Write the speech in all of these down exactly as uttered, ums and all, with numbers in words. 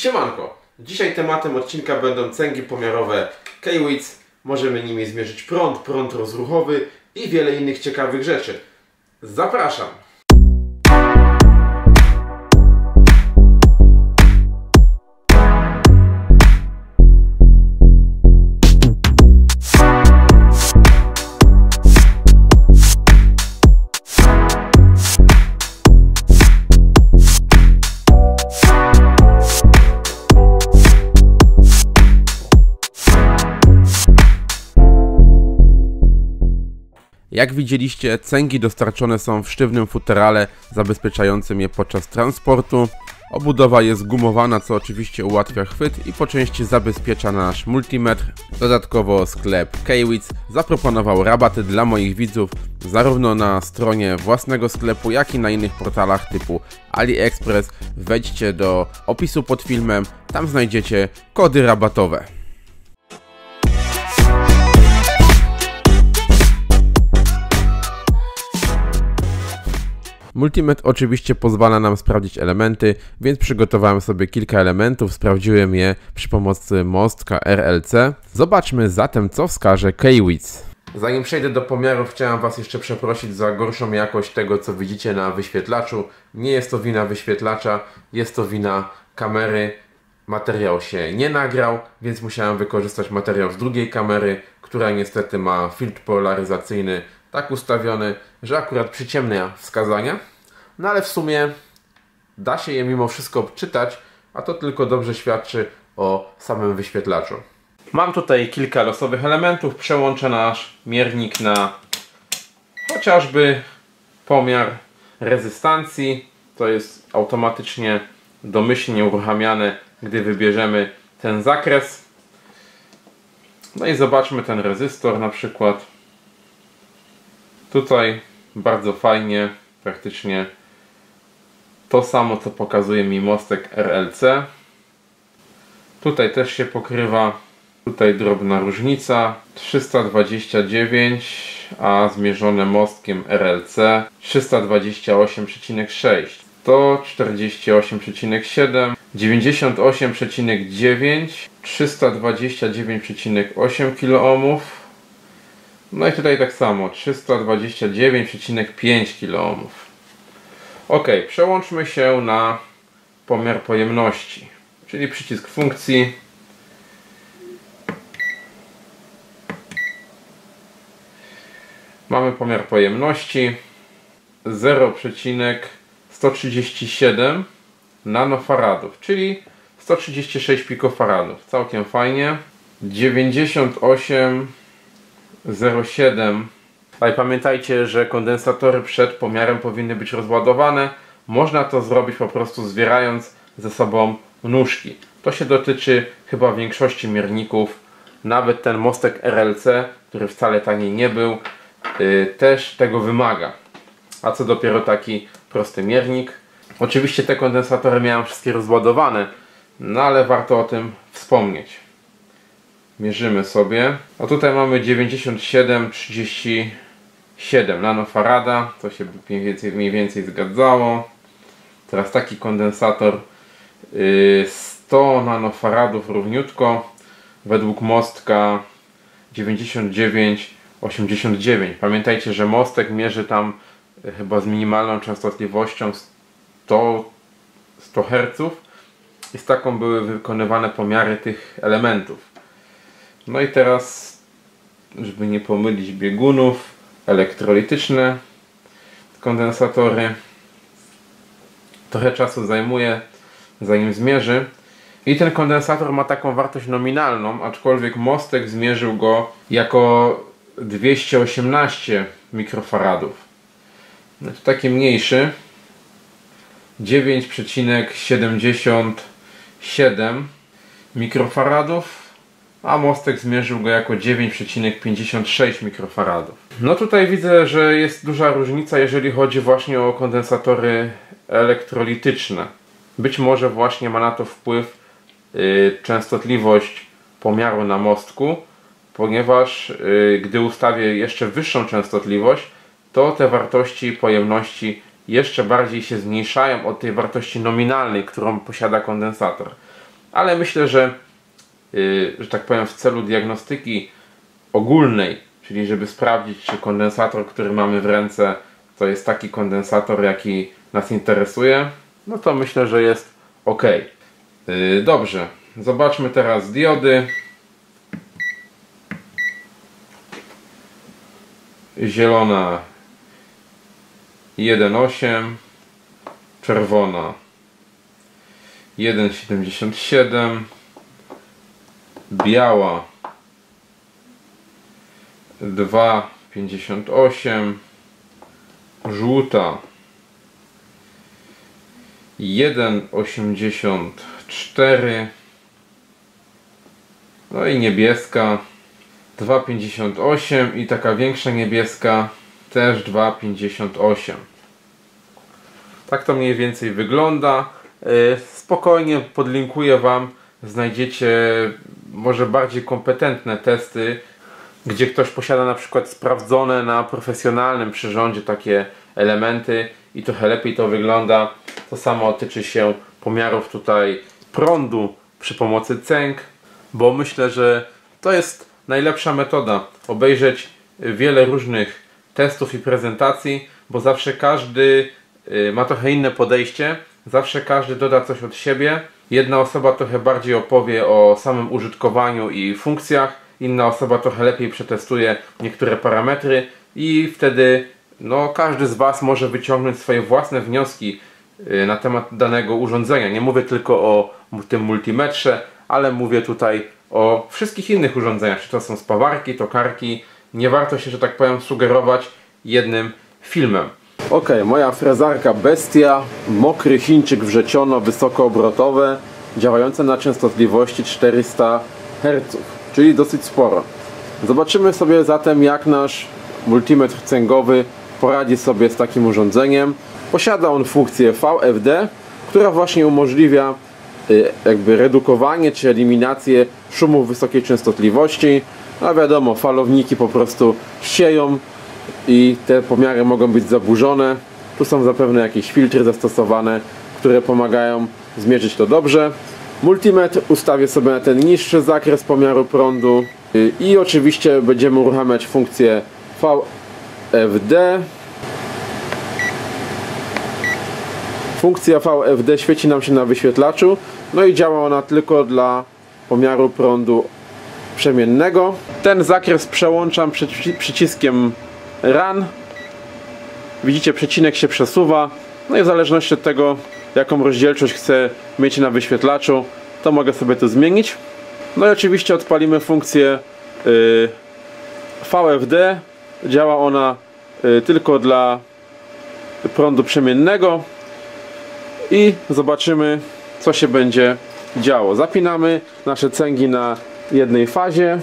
Siemanko! Dzisiaj tematem odcinka będą cęgi pomiarowe K-Witz. Możemy nimi zmierzyć prąd, prąd rozruchowy i wiele innych ciekawych rzeczy. Zapraszam! Jak widzieliście, cęgi dostarczone są w sztywnym futerale zabezpieczającym je podczas transportu. Obudowa jest gumowana, co oczywiście ułatwia chwyt i po części zabezpiecza nasz multimetr. Dodatkowo sklep K-Witz zaproponował rabaty dla moich widzów zarówno na stronie własnego sklepu, jak i na innych portalach typu AliExpress. Wejdźcie do opisu pod filmem, tam znajdziecie kody rabatowe. Multimetr oczywiście pozwala nam sprawdzić elementy, więc przygotowałem sobie kilka elementów, sprawdziłem je przy pomocy mostka R L C. Zobaczmy zatem, co wskaże K-Witz. Zanim przejdę do pomiarów, chciałem Was jeszcze przeprosić za gorszą jakość tego, co widzicie na wyświetlaczu. Nie jest to wina wyświetlacza, jest to wina kamery. Materiał się nie nagrał, więc musiałem wykorzystać materiał z drugiej kamery, która niestety ma filtr polaryzacyjny tak ustawiony, że akurat przyciemnia wskazania. No ale w sumie da się je mimo wszystko odczytać, a to tylko dobrze świadczy o samym wyświetlaczu. Mam tutaj kilka losowych elementów. Przełączę nasz miernik na chociażby pomiar rezystancji. To jest automatycznie domyślnie uruchamiane, gdy wybierzemy ten zakres. No i zobaczmy ten rezystor na przykład. Tutaj bardzo fajnie, praktycznie to samo, co pokazuje mi mostek R L C. Tutaj też się pokrywa. Tutaj drobna różnica. trzysta dwadzieścia dziewięć, a zmierzone mostkiem R L C trzysta dwadzieścia osiem przecinek sześć. To czterdzieści osiem przecinek siedem, dziewięćdziesiąt osiem przecinek dziewięć, trzysta dwadzieścia dziewięć przecinek osiem kiloohmów. No i tutaj tak samo, trzysta dwadzieścia dziewięć przecinek pięć kiloohmów. Ok, przełączmy się na pomiar pojemności, czyli przycisk funkcji. Mamy pomiar pojemności zero przecinek sto trzydzieści siedem nanofaradów, czyli sto trzydzieści sześć pikofaradów. Całkiem fajnie. dziewięćdziesiąt osiem zero siedem. Ale pamiętajcie, że kondensatory przed pomiarem powinny być rozładowane. Można to zrobić po prostu zwierając ze sobą nóżki. To się dotyczy chyba większości mierników. Nawet ten mostek R L C, który wcale taniej nie był, yy, też tego wymaga. A co dopiero taki prosty miernik. Oczywiście te kondensatory miałem wszystkie rozładowane, no ale warto o tym wspomnieć. Mierzymy sobie. A tutaj mamy dziewięćdziesiąt siedem trzydzieści siedem nanofarada. To się mniej więcej, mniej więcej zgadzało. Teraz taki kondensator yy, sto nanofaradów równiutko. Według mostka dziewięćdziesiąt dziewięć osiemdziesiąt dziewięć. Pamiętajcie, że mostek mierzy tam yy, chyba z minimalną częstotliwością sto, sto herców. I z taką były wykonywane pomiary tych elementów. No i teraz, żeby nie pomylić biegunów, elektrolityczne kondensatory. Trochę czasu zajmuje, zanim zmierzy. I ten kondensator ma taką wartość nominalną, aczkolwiek mostek zmierzył go jako dwieście osiemnaście mikrofaradów. No to taki mniejszy. dziewięć przecinek siedemdziesiąt siedem mikrofaradów. A mostek zmierzył go jako dziewięć przecinek pięćdziesiąt sześć mikrofaradów. No tutaj widzę, że jest duża różnica, jeżeli chodzi właśnie o kondensatory elektrolityczne. Być może właśnie ma na to wpływ yy, częstotliwość pomiaru na mostku, ponieważ yy, gdy ustawię jeszcze wyższą częstotliwość, to te wartości pojemności jeszcze bardziej się zmniejszają od tej wartości nominalnej, którą posiada kondensator. ale myślę, że, yy, że tak powiem, w celu diagnostyki ogólnej, czyli żeby sprawdzić, czy kondensator, który mamy w ręce, to jest taki kondensator, jaki nas interesuje, no to myślę, że jest ok. Yy, dobrze, zobaczmy teraz diody. Zielona jeden osiem, czerwona jeden siedemdziesiąt siedem, biała dwa pięćdziesiąt osiem, żółta jeden osiemdziesiąt cztery, no i niebieska dwa pięćdziesiąt osiem i taka większa niebieska też dwa pięćdziesiąt osiem. Tak to mniej więcej wygląda. Spokojnie podlinkuję Wam, znajdziecie może bardziej kompetentne testy, gdzie ktoś posiada na przykład sprawdzone na profesjonalnym przyrządzie takie elementy i trochę lepiej to wygląda. To samo tyczy się pomiarów tutaj prądu przy pomocy cęg, bo myślę, że to jest najlepsza metoda. Obejrzeć wiele różnych testów i prezentacji, bo zawsze każdy ma trochę inne podejście, zawsze każdy doda coś od siebie. Jedna osoba trochę bardziej opowie o samym użytkowaniu i funkcjach, inna osoba trochę lepiej przetestuje niektóre parametry i wtedy no, każdy z Was może wyciągnąć swoje własne wnioski na temat danego urządzenia. Nie mówię tylko o tym multimetrze, ale mówię tutaj o wszystkich innych urządzeniach, czy to są spawarki, tokarki. Nie warto się, że tak powiem, sugerować jednym filmem. Ok, moja frezarka Bestia, mokry Chińczyk wrzeciono, wysokoobrotowe, działające na częstotliwości czterysta herców, czyli dosyć sporo. Zobaczymy sobie zatem, jak nasz multimetr cęgowy poradzi sobie z takim urządzeniem. Posiada on funkcję V F D, która właśnie umożliwia jakby redukowanie czy eliminację szumów wysokiej częstotliwości. No wiadomo, falowniki po prostu sieją i te pomiary mogą być zaburzone. Tu są zapewne jakieś filtry zastosowane, które pomagają zmierzyć to dobrze. Multimetr ustawię sobie na ten niższy zakres pomiaru prądu i oczywiście będziemy uruchamiać funkcję V F D. Funkcja V F D świeci nam się na wyświetlaczu, no i działa ona tylko dla pomiaru prądu przemiennego. Ten zakres przełączam przyciskiem Run. Widzicie, przecinek się przesuwa, no i w zależności od tego, jaką rozdzielczość chcę mieć na wyświetlaczu, to mogę sobie to zmienić. No i oczywiście odpalimy funkcję yy, V F D. Działa ona yy, tylko dla prądu przemiennego i zobaczymy, co się będzie działo. Zapinamy nasze cęgi na jednej fazie.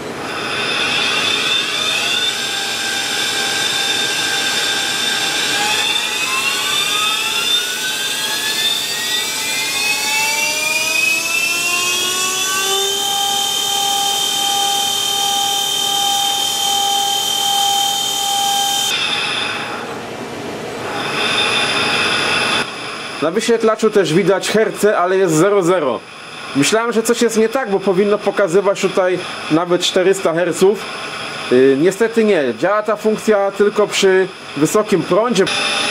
Na wyświetlaczu też widać herce, ale jest zero zero. Myślałem, że coś jest nie tak, bo powinno pokazywać tutaj nawet czterysta herców. Yy, niestety nie. Działa ta funkcja tylko przy wysokim prądzie.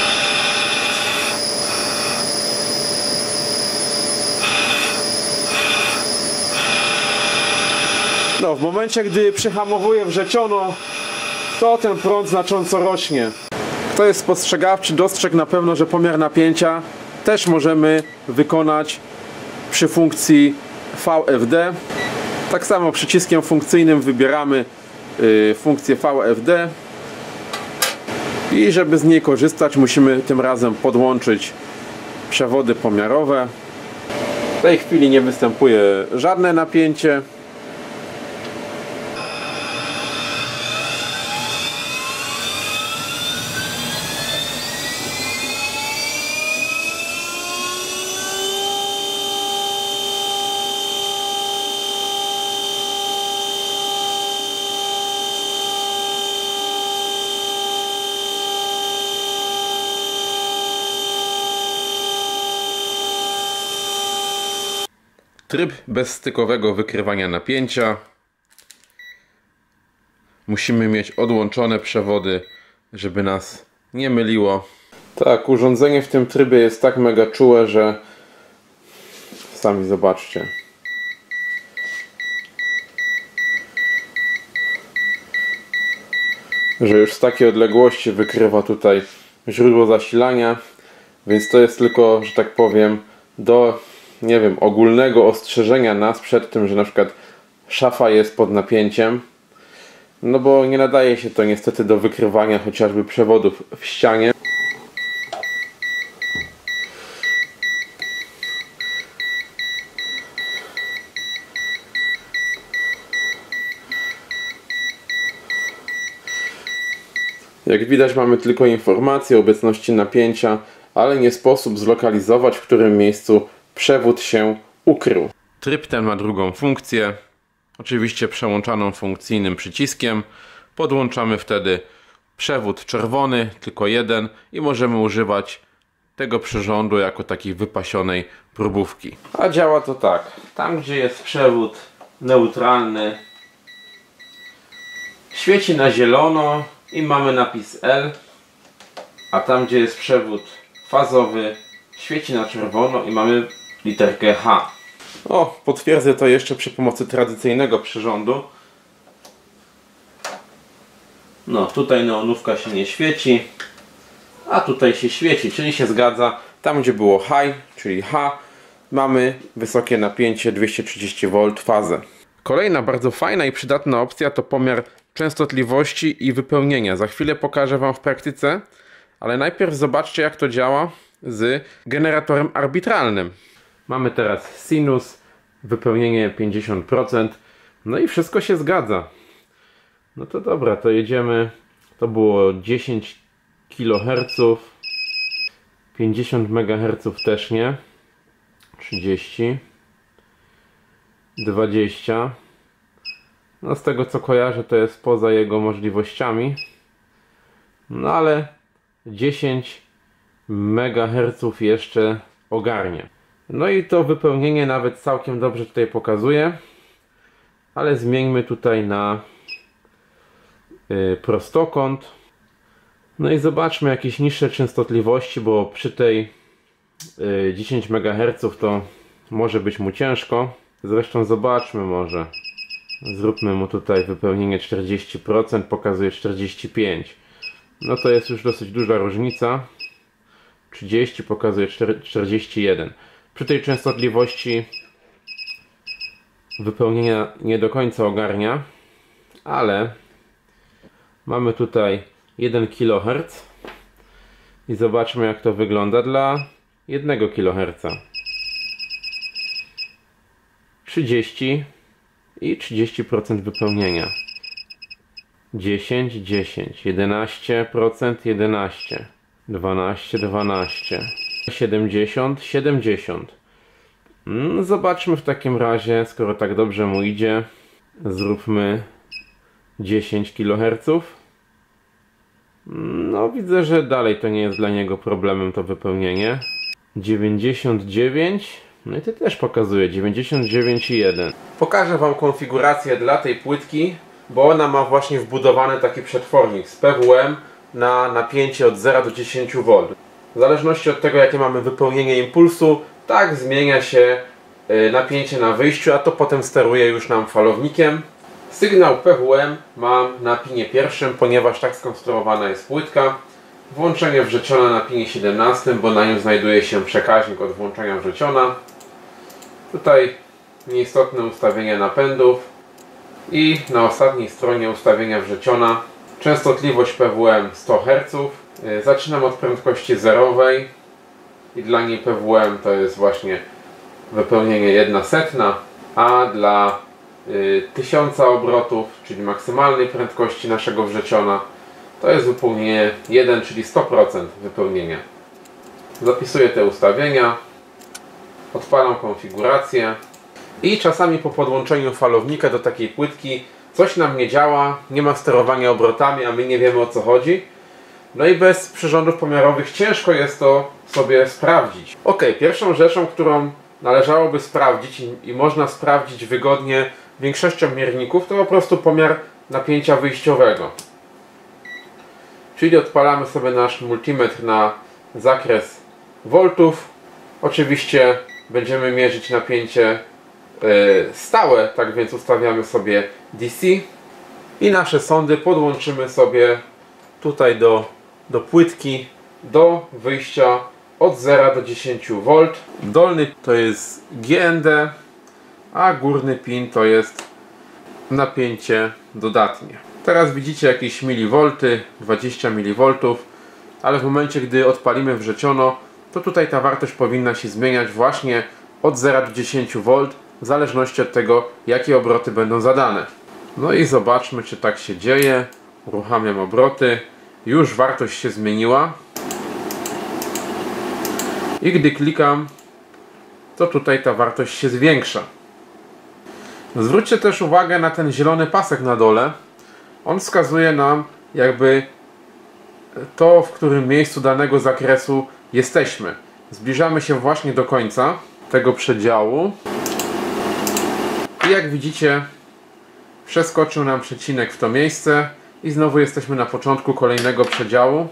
No, w momencie, gdy przyhamowuję wrzeciono, to ten prąd znacząco rośnie. Kto jest spostrzegawczy, dostrzegł na pewno, że pomiar napięcia też możemy wykonać przy funkcji V F D. Tak samo przyciskiem funkcyjnym wybieramy y, funkcję V F D i żeby z niej korzystać, musimy tym razem podłączyć przewody pomiarowe. W tej chwili nie występuje żadne napięcie. Tryb bezstykowego wykrywania napięcia. Musimy mieć odłączone przewody, żeby nas nie myliło. Tak, urządzenie w tym trybie jest tak mega czułe, że sami zobaczcie. Że już z takiej odległości wykrywa tutaj źródło zasilania, więc to jest tylko, że tak powiem, do, nie wiem, ogólnego ostrzeżenia nas przed tym, że na przykład szafa jest pod napięciem, no bo nie nadaje się to niestety do wykrywania chociażby przewodów w ścianie. Jak widać, mamy tylko informację o obecności napięcia, ale nie sposób zlokalizować, w którym miejscu przewód się ukrył. Tryb ten ma drugą funkcję, oczywiście przełączaną funkcyjnym przyciskiem. Podłączamy wtedy przewód czerwony, tylko jeden, i możemy używać tego przyrządu jako takiej wypasionej próbówki. A działa to tak. Tam, gdzie jest przewód neutralny, świeci na zielono i mamy napis L, a tam, gdzie jest przewód fazowy, świeci na czerwono i mamy literkę H. O, potwierdzę to jeszcze przy pomocy tradycyjnego przyrządu. No, tutaj neonówka się nie świeci, a tutaj się świeci, czyli się zgadza. Tam, gdzie było high, czyli H, mamy wysokie napięcie dwieście trzydzieści wolt fazę. Kolejna bardzo fajna i przydatna opcja to pomiar częstotliwości i wypełnienia. Za chwilę pokażę Wam w praktyce, ale najpierw zobaczcie, jak to działa z generatorem arbitralnym. Mamy teraz sinus, wypełnienie pięćdziesiąt procent, no i wszystko się zgadza. No to dobra, to jedziemy. To było dziesięć kiloherców, pięćdziesiąt megaherców też nie, trzydzieści, dwadzieścia. No z tego co kojarzę, to jest poza jego możliwościami. No ale dziesięć megaherców jeszcze ogarnie. No i to wypełnienie nawet całkiem dobrze tutaj pokazuje. Ale zmieńmy tutaj na yy, prostokąt. No i zobaczmy jakieś niższe częstotliwości, bo przy tej yy, dziesięć megaherców to może być mu ciężko. Zresztą zobaczmy może. Zróbmy mu tutaj wypełnienie czterdzieści procent, pokazuje czterdzieści pięć procent. No to jest już dosyć duża różnica. trzydzieści pokazuje czterdzieści jeden procent. Przy tej częstotliwości wypełnienia nie do końca ogarnia, ale mamy tutaj jeden kiloherc i zobaczmy, jak to wygląda dla jednego kiloherca. trzydzieści i trzydzieści procent wypełnienia. dziesięć, dziesięć, jedenaście procent, jedenaście, dwanaście, dwanaście, siedemdziesiąt, siedemdziesiąt. Zobaczmy w takim razie, skoro tak dobrze mu idzie, zróbmy dziesięć kiloherców. No widzę, że dalej to nie jest dla niego problemem to wypełnienie. dziewięćdziesiąt dziewięć. No i to też pokazuje dziewięćdziesiąt dziewięć i jeden. Pokażę Wam konfigurację dla tej płytki, bo ona ma właśnie wbudowany taki przetwornik z P W M na napięcie od zera do dziesięciu wolt. W zależności od tego, jakie mamy wypełnienie impulsu, tak zmienia się napięcie na wyjściu, a to potem steruje już nam falownikiem. Sygnał P W M mam na pinie pierwszym, ponieważ tak skonstruowana jest płytka. Włączenie wrzeciona na pinie siedemnastym, bo na nim znajduje się przekaźnik od włączenia wrzeciona. Tutaj nieistotne ustawienia napędów i na ostatniej stronie ustawienia wrzeciona. Częstotliwość P W M sto herców. Zaczynam od prędkości zerowej i dla niej P W M to jest właśnie wypełnienie jedna setna, a dla y, tysiąca obrotów, czyli maksymalnej prędkości naszego wrzeciona, to jest wypełnienie jeden, czyli sto procent wypełnienia. Zapisuję te ustawienia, odpalam konfigurację i czasami po podłączeniu falownika do takiej płytki coś nam nie działa, nie ma sterowania obrotami, a my nie wiemy, o co chodzi. No i bez przyrządów pomiarowych ciężko jest to sobie sprawdzić. Ok, pierwszą rzeczą, którą należałoby sprawdzić i, i można sprawdzić wygodnie większością mierników, to po prostu pomiar napięcia wyjściowego. Czyli odpalamy sobie nasz multimetr na zakres voltów. Oczywiście będziemy mierzyć napięcie yy, stałe, tak więc ustawiamy sobie D C i nasze sondy podłączymy sobie tutaj do, do płytki, do wyjścia od zera do dziesięciu wolt. Dolny to jest G N D, a górny pin to jest napięcie dodatnie. Teraz widzicie jakieś miliwolty, dwadzieścia miliwoltów, ale w momencie, gdy odpalimy wrzeciono, to tutaj ta wartość powinna się zmieniać właśnie od zera do dziesięciu wolt, w zależności od tego, jakie obroty będą zadane. No i zobaczmy, czy tak się dzieje. Uruchamiam obroty. Już wartość się zmieniła. I gdy klikam, to tutaj ta wartość się zwiększa. Zwróćcie też uwagę na ten zielony pasek na dole. On wskazuje nam jakby to, w którym miejscu danego zakresu jesteśmy. Zbliżamy się właśnie do końca tego przedziału. I jak widzicie, przeskoczył nam przecinek w to miejsce i znowu jesteśmy na początku kolejnego przedziału.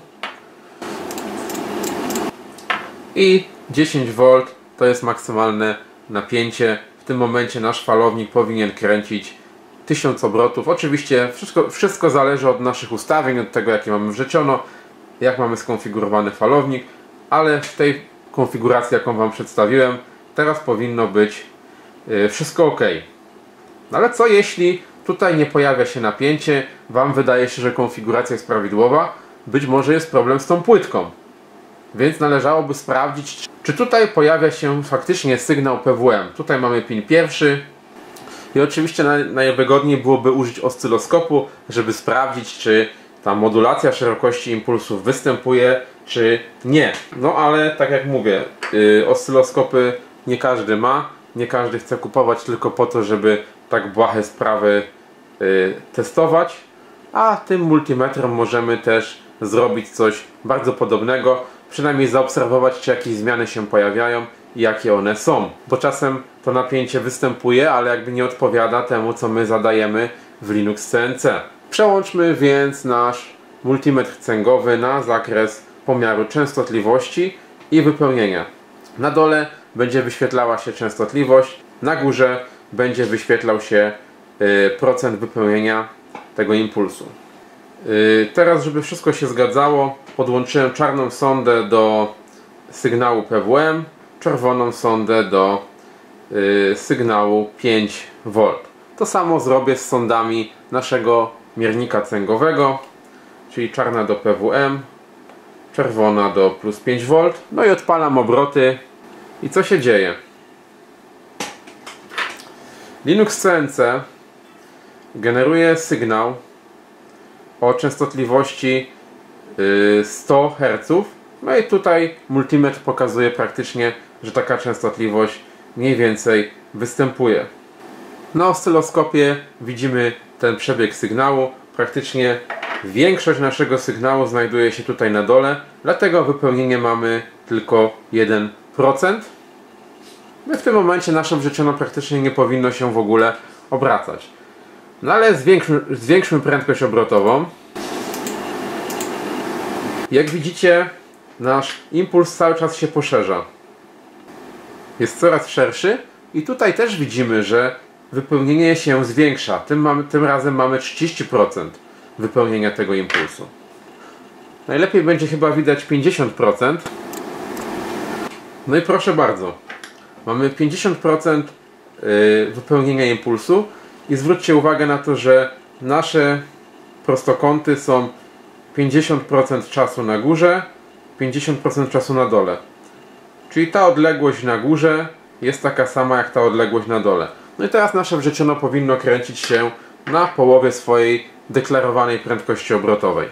I dziesięć wolt to jest maksymalne napięcie. W tym momencie nasz falownik powinien kręcić tysiąc obrotów. Oczywiście wszystko, wszystko zależy od naszych ustawień, od tego, jakie mamy wrzeciono, jak mamy skonfigurowany falownik, ale w tej konfiguracji, jaką Wam przedstawiłem, teraz powinno być yy, wszystko ok. No ale co jeśli tutaj nie pojawia się napięcie, Wam wydaje się, że konfiguracja jest prawidłowa, być może jest problem z tą płytką. Więc należałoby sprawdzić, czy tutaj pojawia się faktycznie sygnał P W M. Tutaj mamy pin pierwszy i oczywiście najwygodniej byłoby użyć oscyloskopu, żeby sprawdzić, czy ta modulacja szerokości impulsów występuje, czy nie. No ale tak jak mówię, yy, oscyloskopy nie każdy ma, nie każdy chce kupować tylko po to, żeby tak błahe sprawy yy, testować, a tym multimetrem możemy też zrobić coś bardzo podobnego, przynajmniej zaobserwować, czy jakieś zmiany się pojawiają i jakie one są, bo czasem to napięcie występuje, ale jakby nie odpowiada temu, co my zadajemy w Linux C N C. Przełączmy więc nasz multimetr cęgowy na zakres pomiaru częstotliwości i wypełnienia. Na dole będzie wyświetlała się częstotliwość, na górze będzie wyświetlał się y, procent wypełnienia tego impulsu. Y, teraz, żeby wszystko się zgadzało, podłączyłem czarną sondę do sygnału P W M, czerwoną sondę do y, sygnału pięć wolt. To samo zrobię z sondami naszego miernika cęgowego, czyli czarna do P W M, czerwona do plus pięć wolt. No i odpalam obroty. I co się dzieje? Linux C N C generuje sygnał o częstotliwości sto herców. No i tutaj multimetr pokazuje praktycznie, że taka częstotliwość mniej więcej występuje. Na oscyloskopie widzimy ten przebieg sygnału. Praktycznie większość naszego sygnału znajduje się tutaj na dole, dlatego wypełnienie mamy tylko jeden procent. No i w tym momencie nasze wrzeciono praktycznie nie powinno się w ogóle obracać. No ale zwiększmy, zwiększmy prędkość obrotową. Jak widzicie, nasz impuls cały czas się poszerza. Jest coraz szerszy i tutaj też widzimy, że wypełnienie się zwiększa. Tym, mamy, tym razem mamy trzydzieści procent wypełnienia tego impulsu. Najlepiej będzie chyba widać pięćdziesiąt procent. No i proszę bardzo. Mamy pięćdziesiąt procent wypełnienia impulsu i zwróćcie uwagę na to, że nasze prostokąty są pięćdziesiąt procent czasu na górze, pięćdziesiąt procent czasu na dole. Czyli ta odległość na górze jest taka sama jak ta odległość na dole. No i teraz nasze wrzeciono powinno kręcić się na połowie swojej deklarowanej prędkości obrotowej.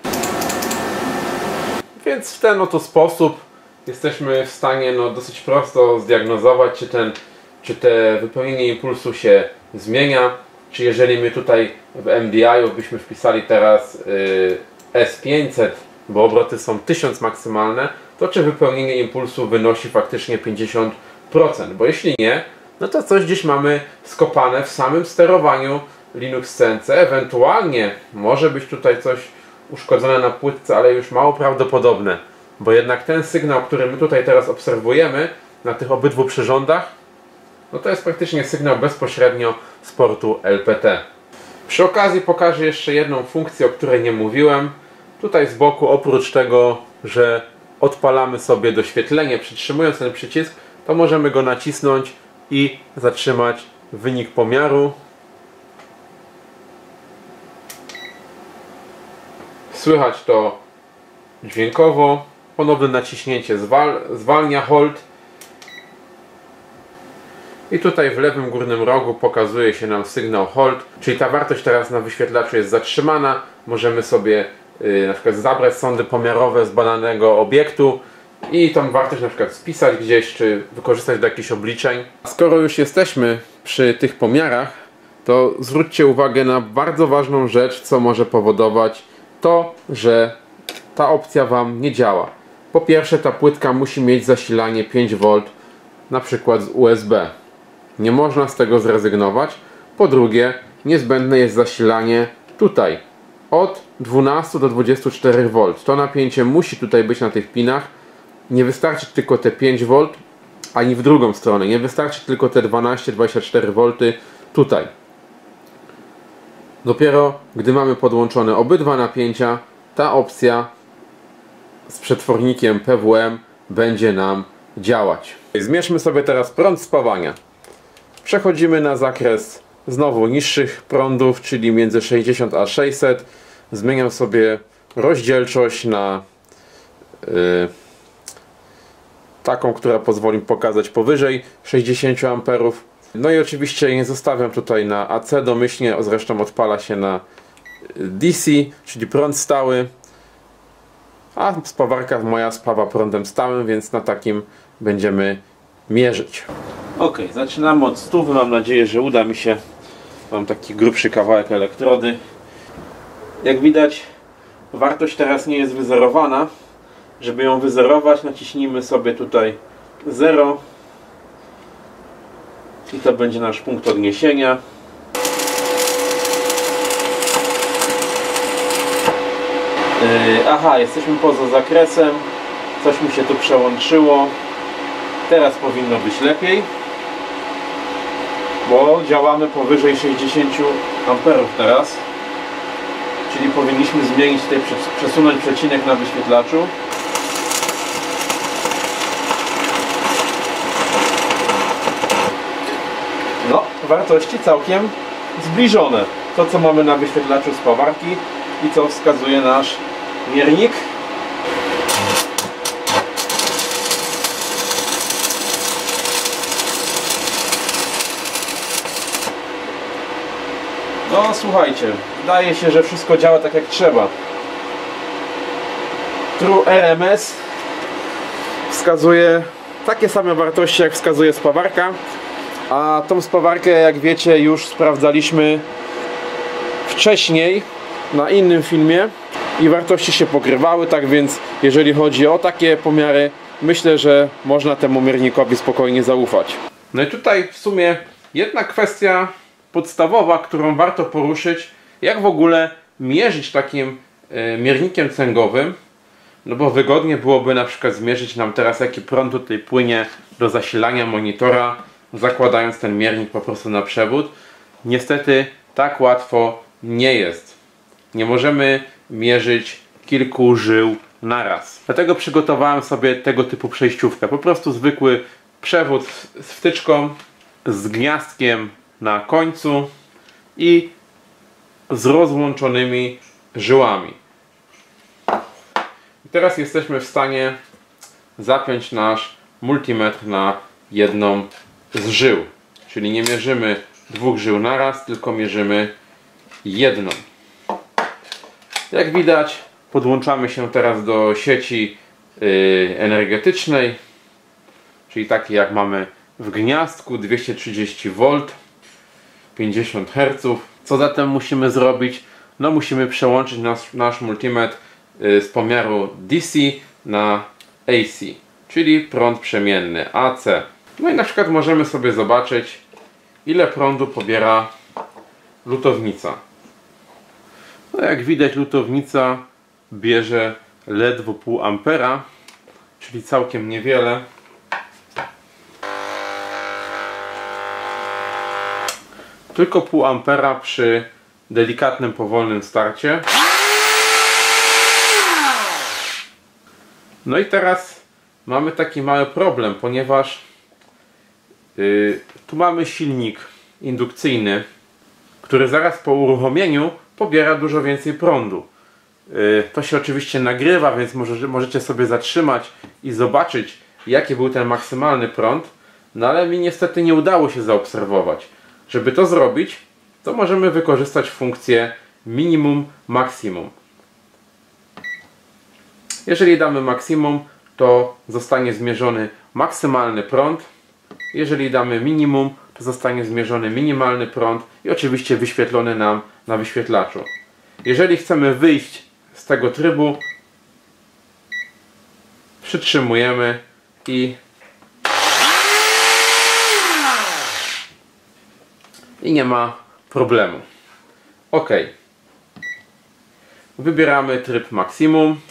Więc w ten oto sposób jesteśmy w stanie no, dosyć prosto zdiagnozować, czy, ten, czy te wypełnienie impulsu się zmienia. Czy jeżeli my tutaj w M D I byśmy wpisali teraz yy, S pięćset, bo obroty są tysiąc maksymalne, to czy wypełnienie impulsu wynosi faktycznie pięćdziesiąt procent, bo jeśli nie, no to coś gdzieś mamy skopane w samym sterowaniu Linux C N C. Ewentualnie może być tutaj coś uszkodzone na płytce, ale już mało prawdopodobne, bo jednak ten sygnał, który my tutaj teraz obserwujemy na tych obydwu przyrządach, no to jest praktycznie sygnał bezpośrednio z portu L P T. Przy okazji pokażę jeszcze jedną funkcję, o której nie mówiłem. Tutaj z boku, oprócz tego, że odpalamy sobie doświetlenie, przytrzymując ten przycisk, to możemy go nacisnąć i zatrzymać wynik pomiaru. Słychać to dźwiękowo. Ponowne naciśnięcie zwal zwalnia hold. I tutaj w lewym górnym rogu pokazuje się nam sygnał hold, czyli ta wartość teraz na wyświetlaczu jest zatrzymana. Możemy sobie yy, na przykład zabrać sądy pomiarowe z badanego obiektu i tą wartość na przykład spisać gdzieś, czy wykorzystać do jakichś obliczeń. Skoro już jesteśmy przy tych pomiarach, to zwróćcie uwagę na bardzo ważną rzecz, co może powodować to, że ta opcja Wam nie działa. Po pierwsze, ta płytka musi mieć zasilanie pięć wolt, na przykład z U S B. Nie można z tego zrezygnować. Po drugie, niezbędne jest zasilanie tutaj od dwunastu do dwudziestu czterech wolt. To napięcie musi tutaj być na tych pinach. Nie wystarczy tylko te pięć wolt, ani w drugą stronę. Nie wystarczy tylko te dwanaście do dwudziestu czterech wolt tutaj. Dopiero gdy mamy podłączone obydwa napięcia, ta opcja z przetwornikiem P W M będzie nam działać. Zmierzmy sobie teraz prąd spawania. Przechodzimy na zakres znowu niższych prądów, czyli między sześćdziesiąt a sześćset. Zmieniam sobie rozdzielczość na yy, taką, która pozwoli mi pokazać powyżej sześćdziesiąt amperów. No i oczywiście nie zostawiam tutaj na A C domyślnie, zresztą odpala się na D C, czyli prąd stały. A spawarka moja spawa prądem stałym, więc na takim będziemy mierzyć. Ok, zaczynamy od stówy. Mam nadzieję, że uda mi się. Mam taki grubszy kawałek elektrody. Jak widać, wartość teraz nie jest wyzerowana. Żeby ją wyzerować, naciśnijmy sobie tutaj zero i to będzie nasz punkt odniesienia. Yy, aha, jesteśmy poza zakresem. Coś mi się tu przełączyło. Teraz powinno być lepiej, bo działamy powyżej sześćdziesięciu amperów teraz. Czyli powinniśmy zmienić tutaj, przesunąć przecinek na wyświetlaczu. No, wartości całkiem zbliżone. To, co mamy na wyświetlaczu spawarki i co wskazuje nasz miernik. No słuchajcie, wydaje się, że wszystko działa tak jak trzeba. True R M S wskazuje takie same wartości, jak wskazuje spawarka, a tą spawarkę, jak wiecie, już sprawdzaliśmy wcześniej na innym filmie i wartości się pokrywały, tak więc jeżeli chodzi o takie pomiary, myślę, że można temu miernikowi spokojnie zaufać. No i tutaj w sumie jedna kwestia podstawowa, którą warto poruszyć, jak w ogóle mierzyć takim y, miernikiem cęgowym, no bo wygodnie byłoby na przykład zmierzyć nam teraz, jaki prąd tutaj płynie do zasilania monitora, zakładając ten miernik po prostu na przewód. Niestety tak łatwo nie jest. Nie możemy mierzyć kilku żył naraz. Dlatego przygotowałem sobie tego typu przejściówkę. Po prostu zwykły przewód z wtyczką, z gniazdkiem na końcu i z rozłączonymi żyłami. I teraz jesteśmy w stanie zapiąć nasz multimetr na jedną z żył. Czyli nie mierzymy dwóch żył naraz, tylko mierzymy jedną. Jak widać, podłączamy się teraz do sieci yy, energetycznej, czyli takiej jak mamy w gniazdku, dwieście trzydzieści wolt, pięćdziesiąt herców. Co zatem musimy zrobić? No musimy przełączyć nasz, nasz multimetr yy, z pomiaru D C na A C, czyli prąd przemienny A C. No i na przykład możemy sobie zobaczyć, ile prądu pobiera lutownica. No jak widać, lutownica bierze ledwo pół ampera, czyli całkiem niewiele. Tylko pół ampera przy delikatnym, powolnym starcie. No i teraz mamy taki mały problem, ponieważ yy, tu mamy silnik indukcyjny, który zaraz po uruchomieniu pobiera dużo więcej prądu. Yy, to się oczywiście nagrywa, więc może, możecie sobie zatrzymać i zobaczyć, jaki był ten maksymalny prąd. No ale mi niestety nie udało się zaobserwować. Żeby to zrobić, to możemy wykorzystać funkcję minimum, maksimum. Jeżeli damy maksimum, to zostanie zmierzony maksymalny prąd. Jeżeli damy minimum, to zostanie zmierzony minimalny prąd i oczywiście wyświetlony nam na wyświetlaczu. Jeżeli chcemy wyjść z tego trybu, przytrzymujemy i i nie ma problemu. OK. Wybieramy tryb maksimum.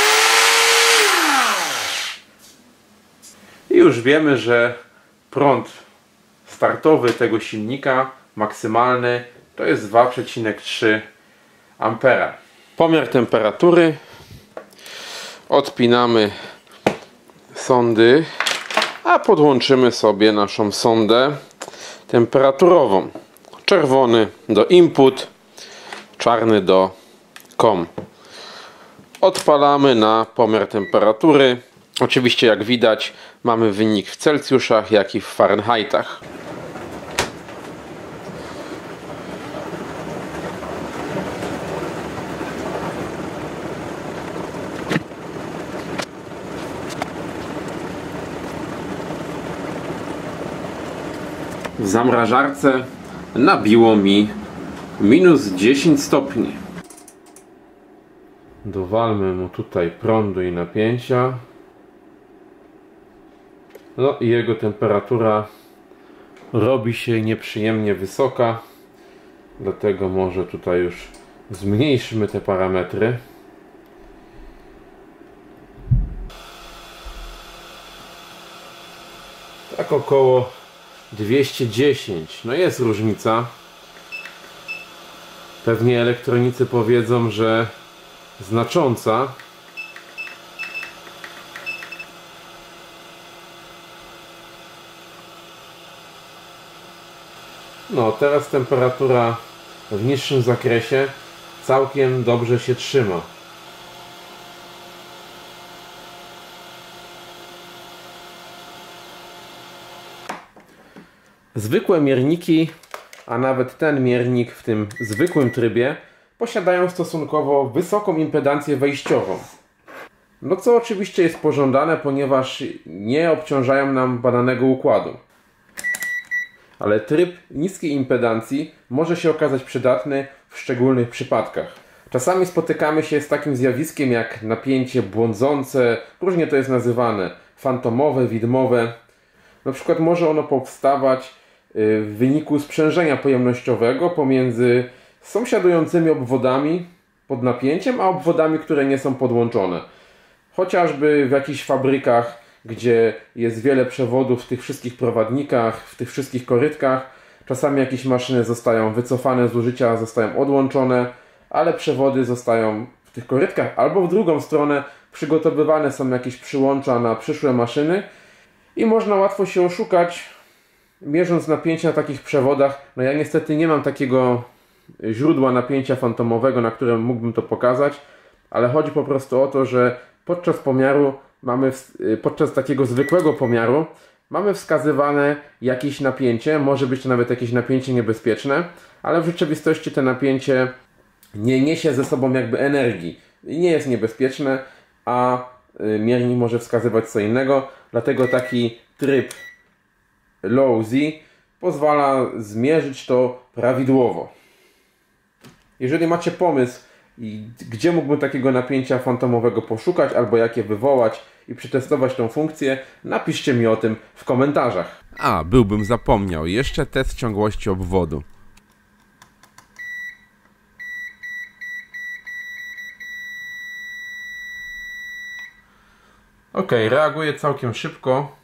I już wiemy, że prąd startowy tego silnika maksymalny to jest dwa przecinek trzy ampera. Pomiar temperatury. Odpinamy sondy, a podłączymy sobie naszą sondę temperaturową. Czerwony do input, czarny do com. Odpalamy na pomiar temperatury. Oczywiście, jak widać, mamy wynik w Celsjuszach, jak i w Fahrenheitach. W zamrażarce nabiło mi minus dziesięć stopni. Dowalmy mu tutaj prądu i napięcia. No i jego temperatura robi się nieprzyjemnie wysoka. Dlatego może tutaj już zmniejszymy te parametry. Tak około dwieście dziesięć. No jest różnica. Pewnie elektronicy powiedzą, że znacząca. No teraz temperatura w niższym zakresie całkiem dobrze się trzyma. Zwykłe mierniki, a nawet ten miernik w tym zwykłym trybie, posiadają stosunkowo wysoką impedancję wejściową. No co oczywiście jest pożądane, ponieważ nie obciążają nam badanego układu. Ale tryb niskiej impedancji może się okazać przydatny w szczególnych przypadkach. Czasami spotykamy się z takim zjawiskiem jak napięcie błądzące, różnie to jest nazywane, fantomowe, widmowe. Na przykład może ono powstawać w wyniku sprzężenia pojemnościowego pomiędzy sąsiadującymi obwodami pod napięciem, a obwodami, które nie są podłączone. Chociażby w jakichś fabrykach, gdzie jest wiele przewodów w tych wszystkich prowadnikach, w tych wszystkich korytkach. Czasami jakieś maszyny zostają wycofane z użycia, zostają odłączone, ale przewody zostają w tych korytkach, albo w drugą stronę przygotowywane są jakieś przyłącza na przyszłe maszyny i można łatwo się oszukać, mierząc napięcie na takich przewodach. No ja niestety nie mam takiego źródła napięcia fantomowego, na którym mógłbym to pokazać, ale chodzi po prostu o to, że podczas pomiaru mamy, podczas takiego zwykłego pomiaru mamy wskazywane jakieś napięcie, może być to nawet jakieś napięcie niebezpieczne, ale w rzeczywistości to napięcie nie niesie ze sobą jakby energii i nie jest niebezpieczne, a miernik może wskazywać co innego, dlatego taki tryb Low Z pozwala zmierzyć to prawidłowo. Jeżeli macie pomysł, gdzie mógłbym takiego napięcia fantomowego poszukać, albo jakie wywołać, i przetestować tą funkcję, napiszcie mi o tym w komentarzach. A, byłbym zapomniał, jeszcze test ciągłości obwodu. Ok, reaguje całkiem szybko.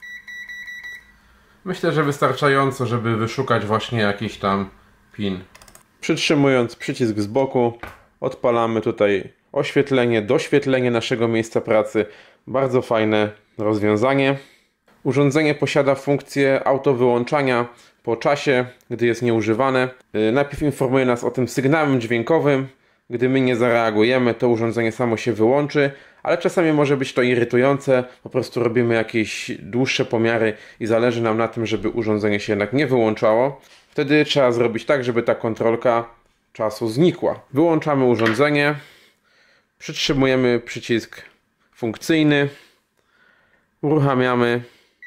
Myślę, że wystarczająco, żeby wyszukać właśnie jakiś tam pin. Przytrzymując przycisk z boku, odpalamy tutaj oświetlenie, doświetlenie naszego miejsca pracy. Bardzo fajne rozwiązanie. Urządzenie posiada funkcję autowyłączania po czasie, gdy jest nieużywane. Najpierw informuje nas o tym sygnałem dźwiękowym. Gdy my nie zareagujemy, to urządzenie samo się wyłączy, ale czasami może być to irytujące. Po prostu robimy jakieś dłuższe pomiary i zależy nam na tym, żeby urządzenie się jednak nie wyłączało. Wtedy trzeba zrobić tak, żeby ta kontrolka czasu znikła. Wyłączamy urządzenie, przytrzymujemy przycisk funkcyjny, uruchamiamy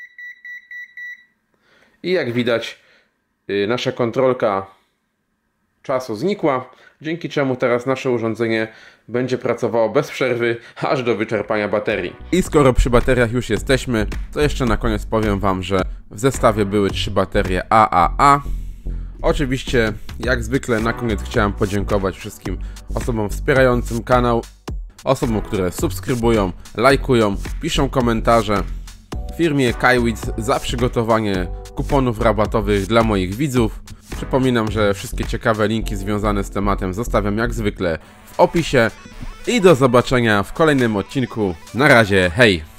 i jak widać nasza kontrolka czasu znikła, dzięki czemu teraz nasze urządzenie będzie pracowało bez przerwy aż do wyczerpania baterii. I skoro przy bateriach już jesteśmy, to jeszcze na koniec powiem Wam, że w zestawie były trzy baterie A A A. Oczywiście, jak zwykle, na koniec chciałem podziękować wszystkim osobom wspierającym kanał, osobom, które subskrybują, lajkują, piszą komentarze, firmie Kaiwitz za przygotowanie kuponów rabatowych dla moich widzów. Przypominam, że wszystkie ciekawe linki związane z tematem zostawiam jak zwykle w opisie i do zobaczenia w kolejnym odcinku. Na razie, hej!